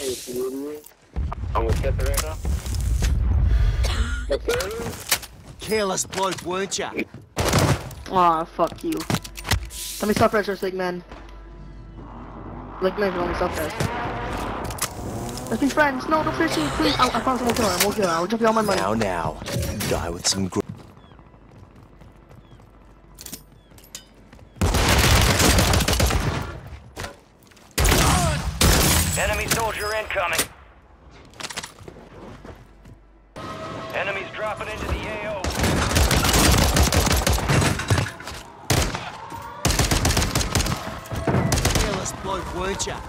I'm with Separator. Careless bloke, weren't ya? Aw, fuck you. Let me stop res, like man. Like man, let me stop res. Let's be friends. No, don't finish me, please. I promise I won't kill her. I won't kill her. I'll drop you all my money. Now. Die with some Enemy soldier incoming. Enemies dropping into the AO. Careless bloke, weren't ya?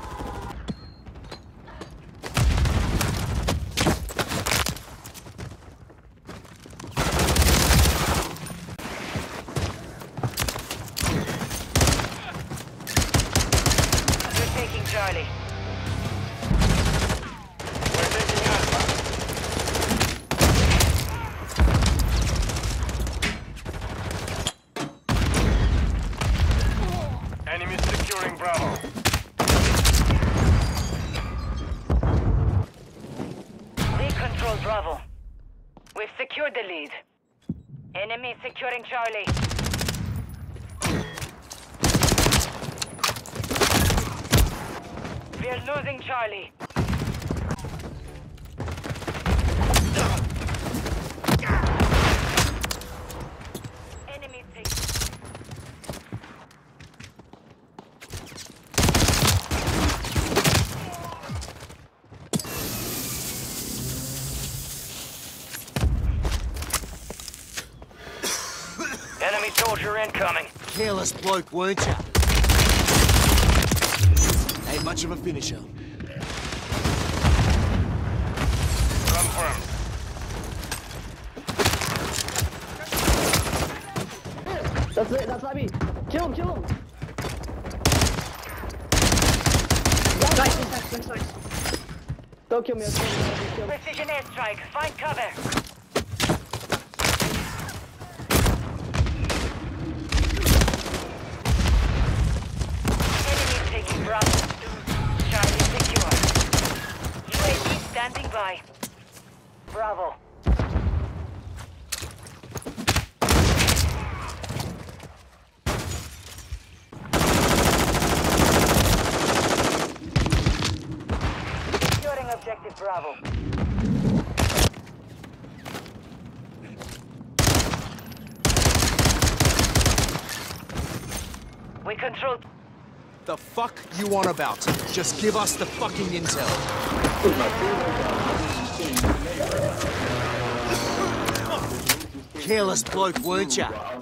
They're taking Charlie. Enemy securing Bravo. We control Bravo. We've secured the lead. Enemy securing Charlie. We're losing Charlie. Enemy taking. Enemy soldier incoming. Careless bloke, weren't ya? Ain't much of a finisher. Confirmed. That's it. That's Abby. Kill him. Kill him. Nice. Don't kill me. Precision airstrike. Find cover. Enemy taking Bravo. Charlie secure. UAV standing by. Bravo. Securing objective Bravo. We control. The fuck you on about? Just give us the fucking intel. Careless bloke, weren't ya?